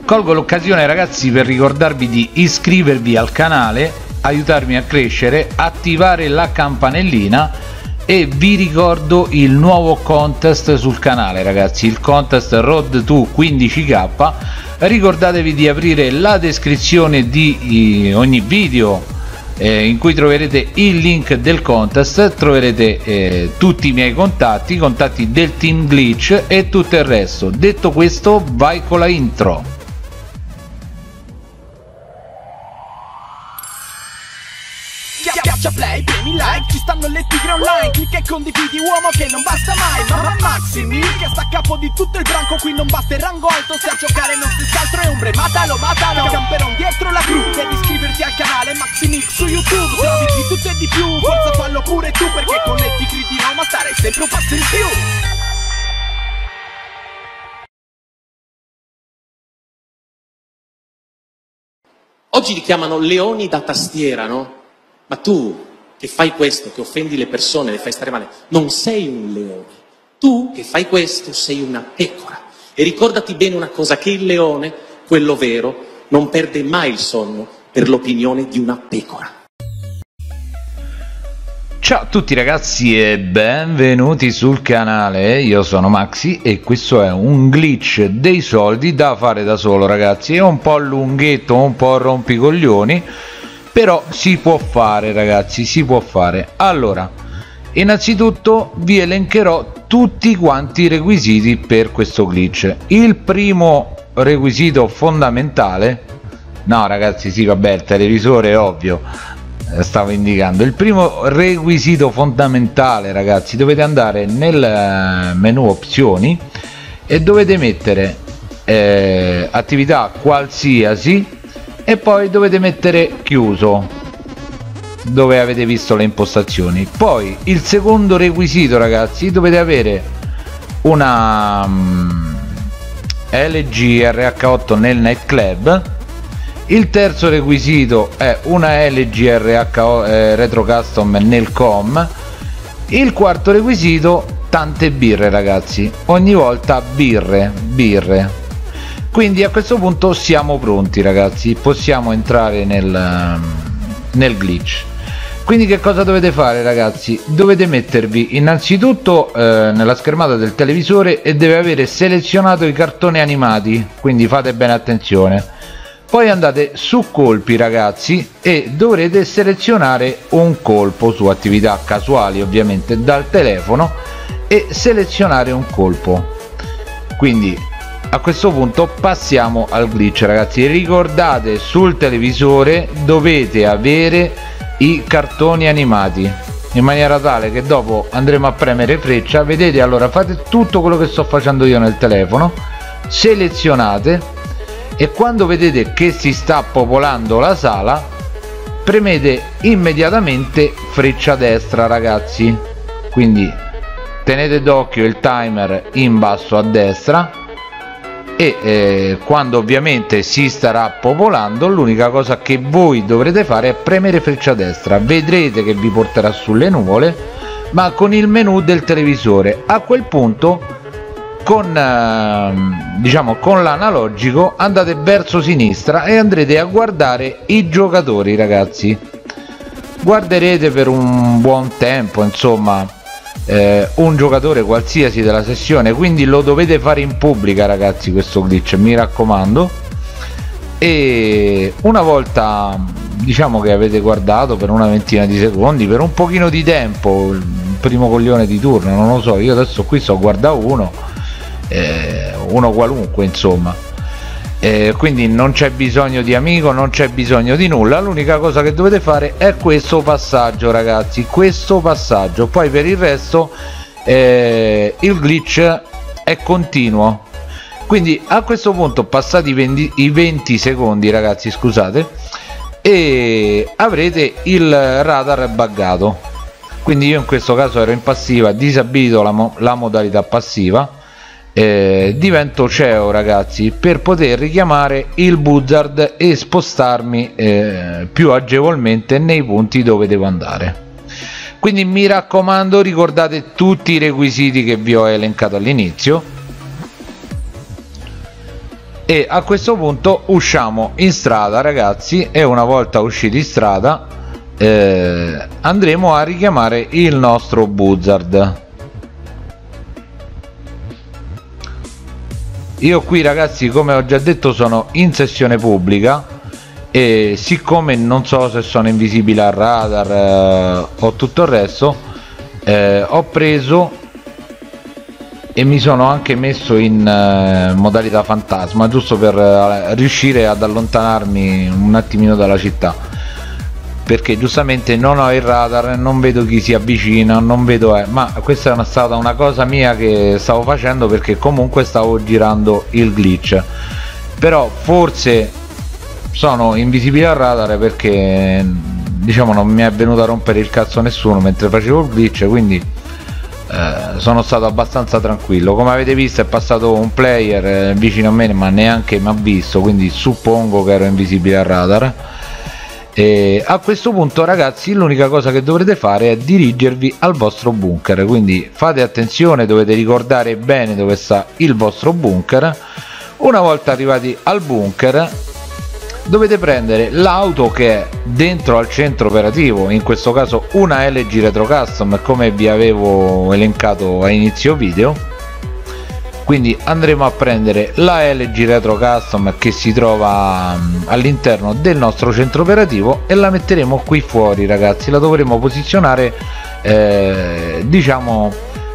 Colgo l'occasione ragazzi per ricordarvi di iscrivervi al canale, aiutarmi a crescere, attivare la campanellina e vi ricordo il nuovo contest sul canale ragazzi, il contest Road to 15k. Ricordatevi di aprire la descrizione di ogni video in cui troverete il link del contest, troverete tutti i miei contatti, i contatti del team Glitch e tutto il resto. Detto questo, vai con la intro. Play, premi like, ci stanno le tigre online, clicca e condividi uomo che non basta mai. Mamma Maximi che sta a capo di tutto il branco, qui non basta il rango alto, se a giocare non si scaltro e ombre, matalo, camperon dietro la gru, devi iscriverti al canale Maximix su YouTube, se trovi di tutto e di più, forza fallo pure tu, perché con le tigre di Roma starei sempre un passo in più. Oggi li chiamano leoni da tastiera, no? Ma tu che fai questo, che offendi le persone, le fai stare male, non sei un leone. Tu che fai questo sei una pecora. E ricordati bene una cosa, che il leone, quello vero, non perde mai il sonno per l'opinione di una pecora. Ciao a tutti ragazzi e benvenuti sul canale, io sono Maxi e questo è un glitch dei soldi da fare da solo ragazzi. È un po' lunghetto, un po' rompicoglioni, però si può fare ragazzi, si può fare. Allora, innanzitutto vi elencherò tutti quanti i requisiti per questo glitch. Il primo requisito fondamentale, no ragazzi sì vabbè il televisore è ovvio, stavo indicando. Il primo requisito fondamentale ragazzi, dovete andare nel menu opzioni e dovete mettere attività qualsiasi e poi dovete mettere chiuso dove avete visto le impostazioni. Poi il secondo requisito ragazzi, dovete avere una LG RH8 nel nightclub. Il terzo requisito è una LG RH retro custom nel com. Il quarto requisito, tante birre ragazzi, ogni volta birre. Quindi a questo punto siamo pronti ragazzi, possiamo entrare nel glitch. Quindi che cosa dovete fare ragazzi? Dovete mettervi innanzitutto nella schermata del televisore e deve avere selezionato i cartoni animati, quindi fate bene attenzione. Poi andate su colpi ragazzi e dovrete selezionare un colpo su attività casuali ovviamente dal telefono e selezionare un colpo. Quindi a questo punto passiamo al glitch ragazzi. Ricordate, sul televisore dovete avere i cartoni animati in maniera tale che dopo andremo a premere freccia, vedete, allora fate tutto quello che sto facendo io nel telefono, selezionate e quando vedete che si sta popolando la sala premete immediatamente freccia destra ragazzi. Quindi tenete d'occhio il timer in basso a destra e quando ovviamente si starà popolando l'unica cosa che voi dovrete fare è premere freccia destra, vedrete che vi porterà sulle nuvole ma con il menu del televisore. A quel punto con diciamo con l'analogico andate verso sinistra e andrete a guardare i giocatori ragazzi. Guarderete per un buon tempo insomma un giocatore qualsiasi della sessione, quindi lo dovete fare in pubblica ragazzi questo glitch, mi raccomando. E una volta diciamo che avete guardato per una ventina di secondi, per un pochino di tempo, il primo coglione di turno, non lo so, io adesso qui sto guardando uno qualunque insomma, quindi non c'è bisogno di amico, non c'è bisogno di nulla, l'unica cosa che dovete fare è questo passaggio ragazzi, questo passaggio. Poi per il resto il glitch è continuo. Quindi a questo punto passati i 20 secondi ragazzi, scusate, e avrete il radar buggato. Quindi io in questo caso ero in passiva, disabilito la modalità passiva, divento CEO ragazzi per poter richiamare il buzzard e spostarmi più agevolmente nei punti dove devo andare. Quindi mi raccomando, ricordate tutti i requisiti che vi ho elencato all'inizio e a questo punto usciamo in strada, ragazzi, e una volta usciti in strada andremo a richiamare il nostro Buzzard. Io qui, ragazzi, come ho già detto, sono in sessione pubblica e siccome non so se sono invisibile al radar o tutto il resto, ho preso e mi sono anche messo in modalità fantasma, giusto per riuscire ad allontanarmi un attimino dalla città, perché giustamente non ho il radar, non vedo chi si avvicina, non vedo ma questa è stata una cosa mia che stavo facendo perché comunque stavo girando il glitch, però forse sono invisibile al radar perché diciamo non mi è venuto a rompere il cazzo nessuno mentre facevo il glitch, quindi sono stato abbastanza tranquillo. Come avete visto è passato un player vicino a me ma neanche mi ha visto, quindi suppongo che ero invisibile al radar. E a questo punto, ragazzi, l'unica cosa che dovrete fare è dirigervi al vostro bunker, quindi fate attenzione, dovete ricordare bene dove sta il vostro bunker. Una volta arrivati al bunker dovete prendere l'auto che è dentro al centro operativo, in questo caso una LG Retro Custom come vi avevo elencato a inizio video. Quindi andremo a prendere la LG Retro Custom che si trova all'interno del nostro centro operativo e la metteremo qui fuori, ragazzi. La dovremo posizionare diciamo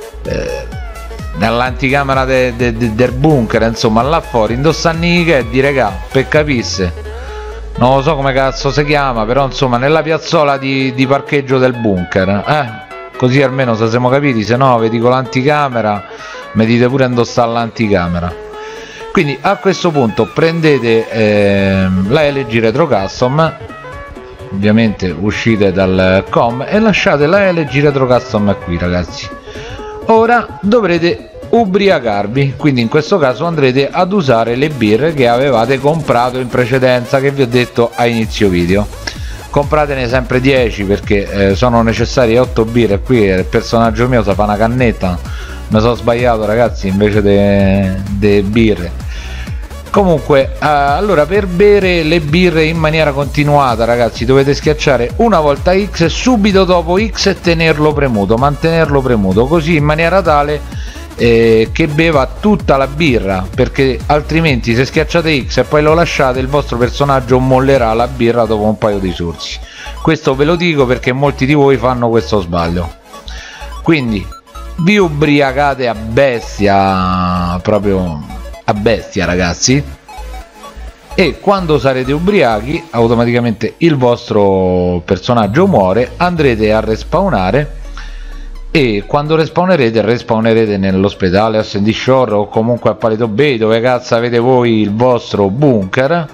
nell'anticamera del bunker, insomma là fuori, indossanni che di regà, per capisse, non lo so come cazzo si chiama, però insomma nella piazzola di parcheggio del bunker, così almeno se siamo capiti, se no vi dico l'anticamera, mi dite pure indossare l'anticamera. Quindi a questo punto prendete la LG Retro Custom, ovviamente uscite dal com e lasciate la LG Retro Custom qui, ragazzi. Ora dovrete ubriacarvi, quindi in questo caso andrete ad usare le birre che avevate comprato in precedenza, che vi ho detto a inizio video. Compratene sempre 10 perché sono necessarie 8 birre. Qui il personaggio mio si fa una cannetta, mi sono sbagliato, ragazzi, invece de birre. Comunque allora, per bere le birre in maniera continuata, ragazzi, dovete schiacciare una volta X e subito dopo X e tenerlo premuto, mantenerlo premuto, così in maniera tale che beva tutta la birra, perché altrimenti se schiacciate X e poi lo lasciate, il vostro personaggio mollerà la birra dopo un paio di sorsi. Questo ve lo dico perché molti di voi fanno questo sbaglio. Quindi vi ubriacate a bestia, proprio a bestia, ragazzi, e quando sarete ubriachi automaticamente il vostro personaggio muore, andrete a respawnare e quando respawnerete nell'ospedale a Sandy Shore o comunque a Paleto Bay, dove cazzo avete voi il vostro bunker,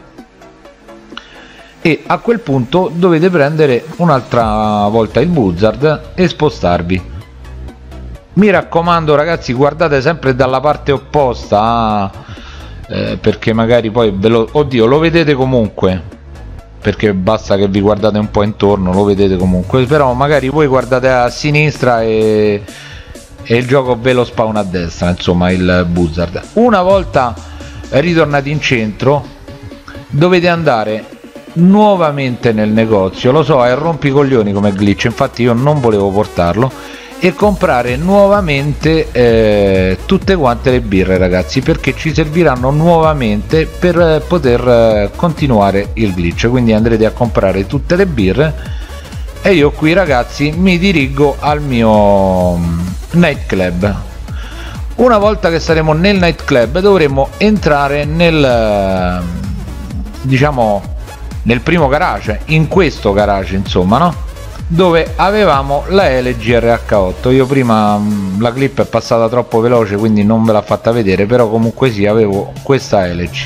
e a quel punto dovete prendere un'altra volta il Buzzard e spostarvi. Mi raccomando, ragazzi, guardate sempre dalla parte opposta, perché magari poi oddio, lo vedete comunque, perché basta che vi guardate un po' intorno, lo vedete comunque, però magari voi guardate a sinistra e il gioco ve lo spawna a destra, insomma, il Buzzard. Una volta ritornati in centro dovete andare nuovamente nel negozio, lo so, è rompicoglioni come glitch, infatti io non volevo portarlo, e comprare nuovamente tutte quante le birre, ragazzi, perché ci serviranno nuovamente per poter continuare il glitch. Quindi andrete a comprare tutte le birre e io qui, ragazzi, mi dirigo al mio nightclub. Una volta che saremo nel nightclub dovremo entrare nel diciamo nel primo garage, in questo garage, insomma, no? Dove avevamo la LG RH8. Io prima la clip è passata troppo veloce, quindi non ve l'ha fatta vedere, però comunque sì, avevo questa LG.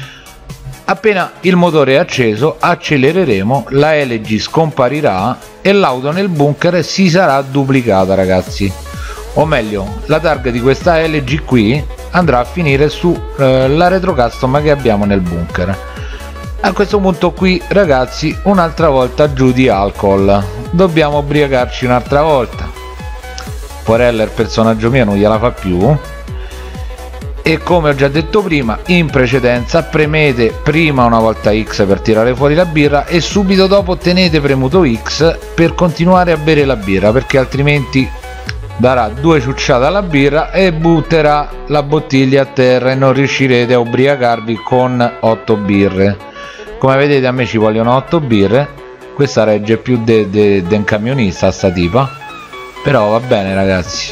Appena il motore è acceso accelereremo, la LG scomparirà e l'auto nel bunker si sarà duplicata, ragazzi, o meglio la targa di questa LG qui andrà a finire su la Retro Custom che abbiamo nel bunker. A questo punto qui, ragazzi, un'altra volta giù di alcol, dobbiamo ubriacarci un'altra volta. Porella, il personaggio mio, non gliela fa più e come ho già detto prima in precedenza, premete prima una volta X per tirare fuori la birra e subito dopo tenete premuto X per continuare a bere la birra, perché altrimenti darà 2 ciucciate alla birra e butterà la bottiglia a terra e non riuscirete a ubriacarvi con 8 birre. Come vedete a me ci vogliono 8 birre, questa regge più un camionista sta tipa, però va bene ragazzi.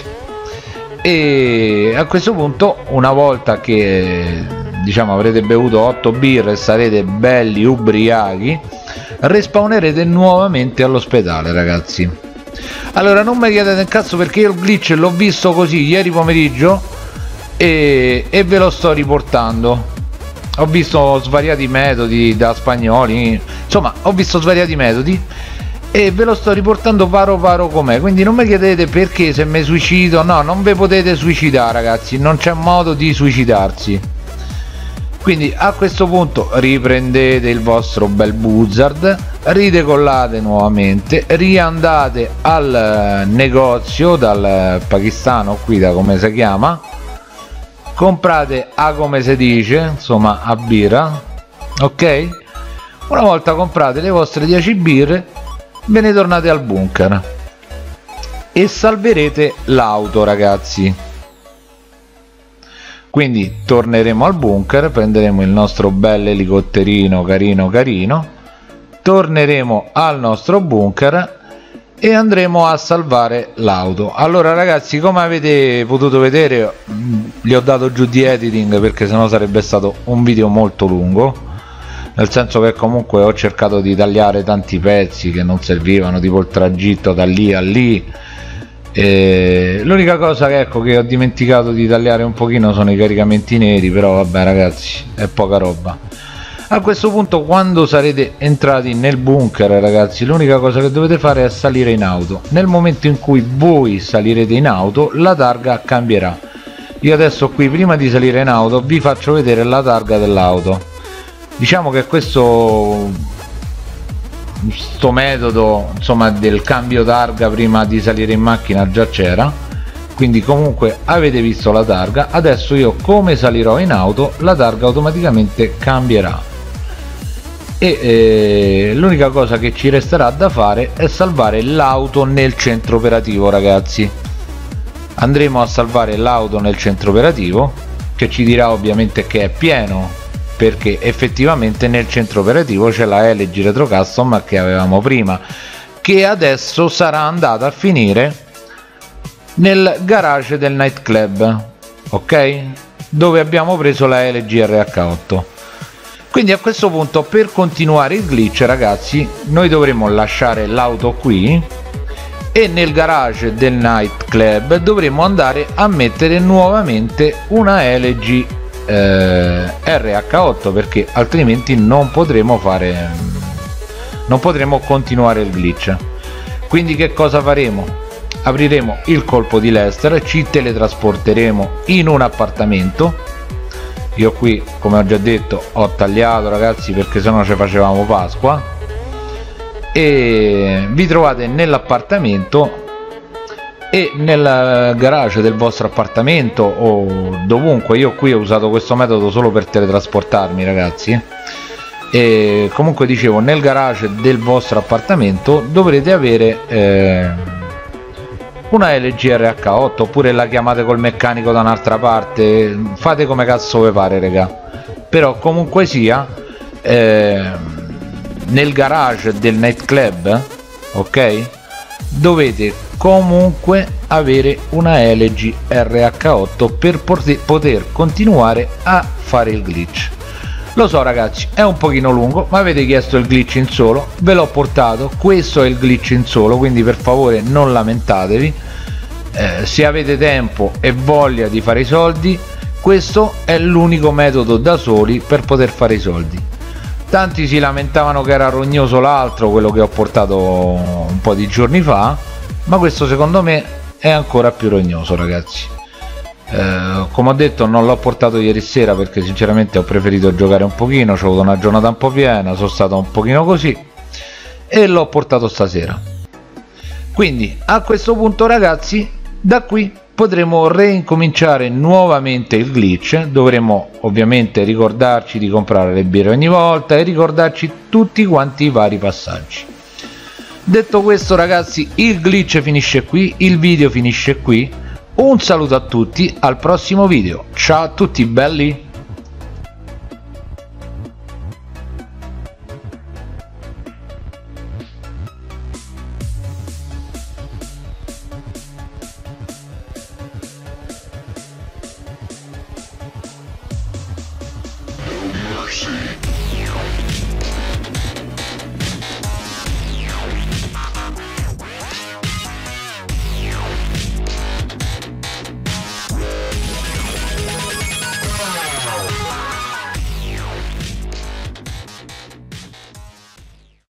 E a questo punto, una volta che diciamo avrete bevuto 8 birre e sarete belli ubriachi, respawnerete nuovamente all'ospedale ragazzi. Allora non mi chiedete il cazzo perché io il glitch l'ho visto così ieri pomeriggio e ve lo sto riportando. Ho visto svariati metodi da spagnoli, insomma ho visto svariati metodi e ve lo sto riportando paro com'è, quindi non mi chiedete perché se mi suicido, no, non vi potete suicidare ragazzi, non c'è modo di suicidarsi. Quindi a questo punto riprendete il vostro bel buzzard, ridecollate nuovamente, riandate al negozio dal pakistano qui, da come si chiama, comprate a come si dice, insomma a birra, ok? Una volta comprate le vostre 10 birre ve ne tornate al bunker e salverete l'auto ragazzi. Quindi torneremo al bunker, prenderemo il nostro bel elicotterino carino, torneremo al nostro bunker e andremo a salvare l'auto. Allora ragazzi, come avete potuto vedere, gli ho dato giù di editing perché sennò sarebbe stato un video molto lungo, nel senso che comunque ho cercato di tagliare tanti pezzi che non servivano, tipo il tragitto da lì a lì. L'unica cosa che ecco che ho dimenticato di tagliare un pochino sono i caricamenti neri, però vabbè ragazzi, è poca roba. A questo punto, quando sarete entrati nel bunker ragazzi, l'unica cosa che dovete fare è salire in auto. Nel momento in cui voi salirete in auto la targa cambierà. Io adesso qui, prima di salire in auto, vi faccio vedere la targa dell'auto. Diciamo che questo metodo insomma del cambio targa prima di salire in macchina già c'era, quindi comunque avete visto la targa. Adesso io, come salirò in auto, la targa automaticamente cambierà e l'unica cosa che ci resterà da fare è salvare l'auto nel centro operativo ragazzi. Andremo a salvare l'auto nel centro operativo, che ci dirà ovviamente che è pieno, perché effettivamente nel centro operativo c'è la LG Retro Custom che avevamo prima, che adesso sarà andata a finire nel garage del nightclub, ok, dove abbiamo preso la LG RH8. Quindi a questo punto, per continuare il glitch ragazzi, noi dovremo lasciare l'auto qui e nel garage del nightclub dovremo andare a mettere nuovamente una LG RH8, perché altrimenti non potremo continuare il glitch. Quindi che cosa faremo? Apriremo il colpo di Lester, ci teletrasporteremo in un appartamento. Io qui, come ho già detto, ho tagliato ragazzi perché sennò ci facevamo Pasqua, e vi trovate nell'appartamento e nel garage del vostro appartamento o dovunque. Io qui ho usato questo metodo solo per teletrasportarmi ragazzi, e comunque dicevo, nel garage del vostro appartamento dovrete avere una LG RH8, oppure la chiamate col meccanico da un'altra parte, fate come cazzo vi pare raga, però comunque sia nel garage del nightclub, ok, dovete comunque avere una LG RH8 per poter continuare a fare il glitch. Lo so ragazzi, è un pochino lungo, ma avete chiesto il glitch in solo, ve l'ho portato, questo è il glitch in solo, quindi per favore non lamentatevi. Se avete tempo e voglia di fare i soldi, questo è l'unico metodo da soli per poter fare i soldi. Tanti si lamentavano che era rognoso l'altro, quello che ho portato un po' di giorni fa, ma questo secondo me è ancora più rognoso ragazzi. Come ho detto, non l'ho portato ieri sera perché sinceramente ho preferito giocare un pochino, ho avuto una giornata un po' piena, sono stato un pochino così, e l'ho portato stasera. Quindi a questo punto ragazzi, da qui potremo reincominciare nuovamente il glitch. Dovremo ovviamente ricordarci di comprare le birre ogni volta e ricordarci tutti quanti i vari passaggi. Detto questo ragazzi, il glitch finisce qui, il video finisce qui. Un saluto a tutti, al prossimo video, ciao a tutti belli. Mercy.